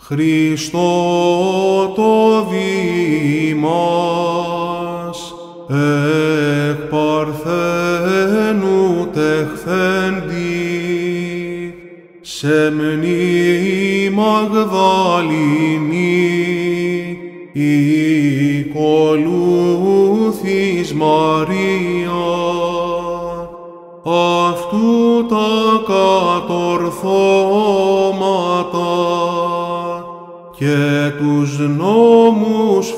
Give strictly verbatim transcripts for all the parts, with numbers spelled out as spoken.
Χριστό το βήμας, εκ παρθένου τεχθέντη, σε μνή Μαγδαληνή, οικολούθης Μαρία, αυτού τα κατορθώματα και τους νόμους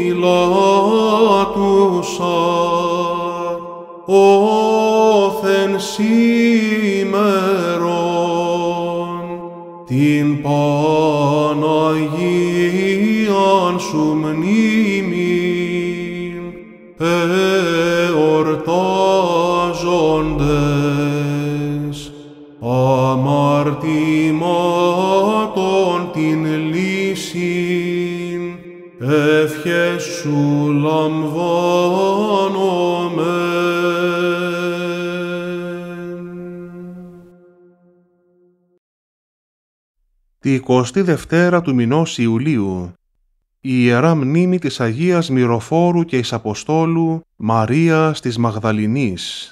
φυλάτουσα, όθεν σήμερον την Παναγίαν σου μνήμην εορτάζοντες, αμαρτημάτων την λύσιν, ευχές σου λαμβάνομεν. Τη εικοστή Δευτέρα του μηνός Ιουλίου, η Ιερά Μνήμη της Αγίας Μυροφόρου και εις Αποστόλου Μαρίας της Μαγδαληνής.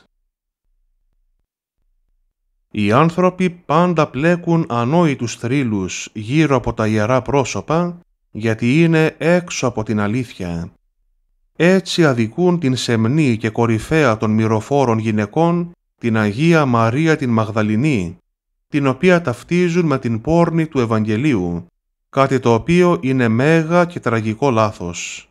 Οι άνθρωποι πάντα πλέκουν ανόητους θρύλους γύρω από τα ιερά πρόσωπα, γιατί είναι έξω από την αλήθεια. Έτσι αδικούν την σεμνή και κορυφαία των μυροφόρων γυναικών, την Αγία Μαρία την Μαγδαληνή, την οποία ταυτίζουν με την πόρνη του Ευαγγελίου, κάτι το οποίο είναι μέγα και τραγικό λάθος.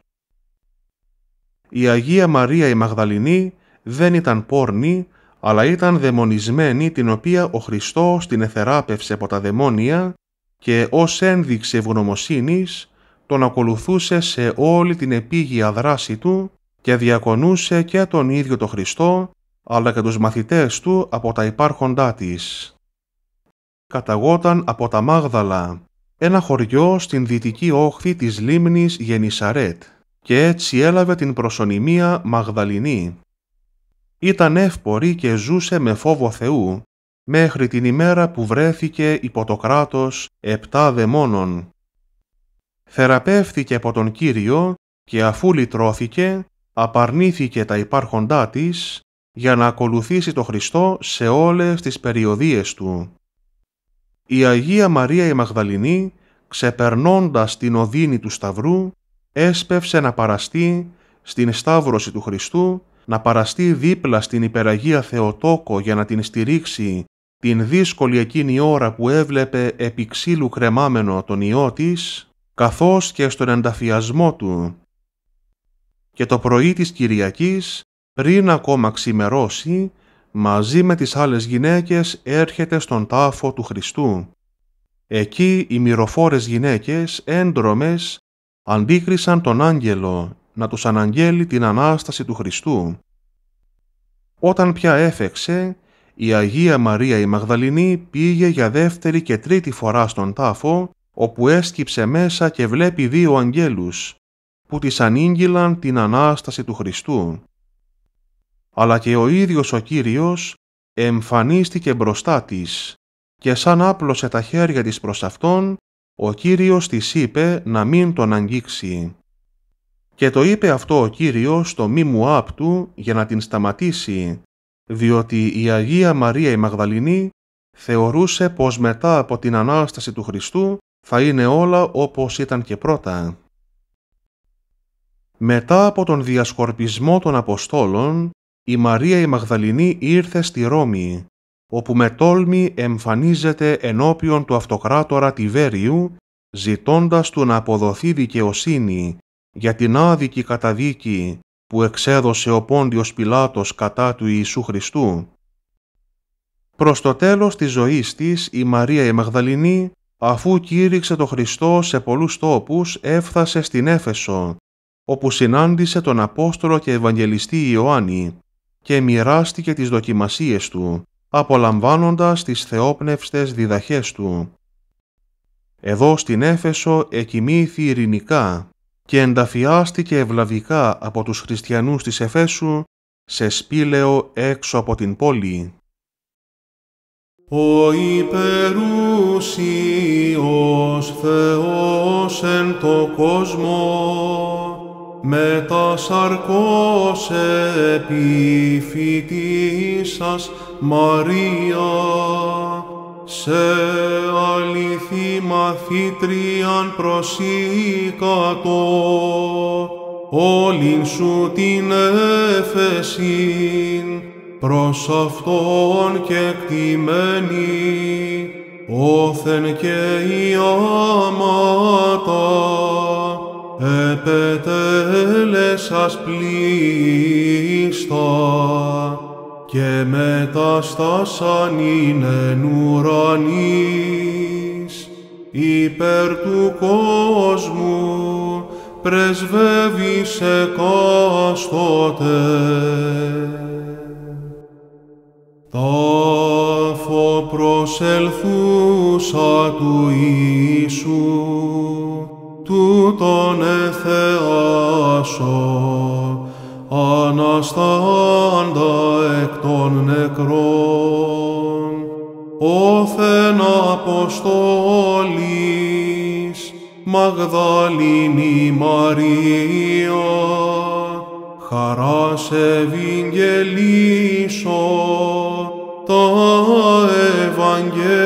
Η Αγία Μαρία η Μαγδαληνή δεν ήταν πόρνη, αλλά ήταν δαιμονισμένη, την οποία ο Χριστός την εθεράπευσε από τα δαιμόνια και ως ένδειξη ευγνωμοσύνης τον ακολουθούσε σε όλη την επίγεια δράση του και διακονούσε και τον ίδιο τον Χριστό, αλλά και τους μαθητές του από τα υπάρχοντά της. Καταγόταν από τα Μάγδαλα, ένα χωριό στην δυτική όχθη της λίμνης Γενισαρέτ, και έτσι έλαβε την προσωνυμία Μαγδαληνή. Ήταν εύπορη και ζούσε με φόβο Θεού, μέχρι την ημέρα που βρέθηκε υπό το κράτος επτά δαιμόνων. Θεραπεύθηκε από τον Κύριο και αφού λυτρώθηκε, απαρνήθηκε τα υπάρχοντά της για να ακολουθήσει το Χριστό σε όλες τις περιοδίες του. Η Αγία Μαρία η Μαγδαληνή, ξεπερνώντας την οδύνη του Σταυρού, έσπευσε να παραστεί στην Σταύρωση του Χριστού, να παραστεί δίπλα στην Υπεραγία Θεοτόκο για να την στηρίξει την δύσκολη εκείνη ώρα που έβλεπε επί ξύλου κρεμάμενο τον ιό της, καθώς και στον ενταφιασμό του. Και το πρωί της Κυριακής, πριν ακόμα ξημερώσει, μαζί με τις άλλες γυναίκες έρχεται στον τάφο του Χριστού. Εκεί οι μυροφόρες γυναίκες, έντρομες, αντίκρισαν τον άγγελο να τους αναγγέλει την Ανάσταση του Χριστού. Όταν πια έφεξε, η Αγία Μαρία η Μαγδαληνή πήγε για δεύτερη και τρίτη φορά στον τάφο, όπου έσκυψε μέσα και βλέπει δύο αγγέλους, που της ανήγγειλαν την Ανάσταση του Χριστού. Αλλά και ο ίδιος ο Κύριος εμφανίστηκε μπροστά της και σαν άπλωσε τα χέρια της προς Αυτόν, ο Κύριος της είπε να μην τον αγγίξει. Και το είπε αυτό ο Κύριος στο μήμου άπτου για να την σταματήσει, διότι η Αγία Μαρία η Μαγδαληνή θεωρούσε πως μετά από την Ανάσταση του Χριστού θα είναι όλα όπως ήταν και πρώτα. Μετά από τον διασκορπισμό των Αποστόλων, η Μαρία η Μαγδαληνή ήρθε στη Ρώμη, όπου με τόλμη εμφανίζεται ενώπιον του αυτοκράτορα Τιβέριου, ζητώντας του να αποδοθεί δικαιοσύνη για την άδικη καταδίκη που εξέδωσε ο Πόντιος Πιλάτος κατά του Ιησού Χριστού. Προς το τέλος της ζωής της, η Μαρία η Μαγδαληνή, αφού κήρυξε το Χριστό σε πολλούς τόπους, έφτασε στην Έφεσο, όπου συνάντησε τον Απόστολο και Ευαγγελιστή Ιωάννη και μοιράστηκε τις δοκιμασίες του, απολαμβάνοντας τις θεόπνευστες διδαχές του. Εδώ στην Έφεσο εκοιμήθη ειρηνικά και ενταφιάστηκε ευλαβικά από τους χριστιανούς της Εφέσου σε σπήλαιο έξω από την πόλη. ο υπερούσιος Θεός εν το κόσμο, με τα σαρκός επιφυτίσας Μαρία, σε αληθή μαθήτριαν προσήκατο, όλην σου την έφεσιν, προς Αυτόν κεκτημένη, όθεν και η άματα, επετέλεσας πλήστα, και μεταστάσαν ειναι ουρανείς, υπέρ του κόσμου πρεσβεύεις εκάστοτε. Τάφο προσελθούσα του Ιησού, τούτον εθεάσω, αναστάντα εκ των νεκρών, όθεν Αποστόλης, Μαγδαληνή Μαρία, χαράς ευηγγελίσω τα Ευαγγέλια.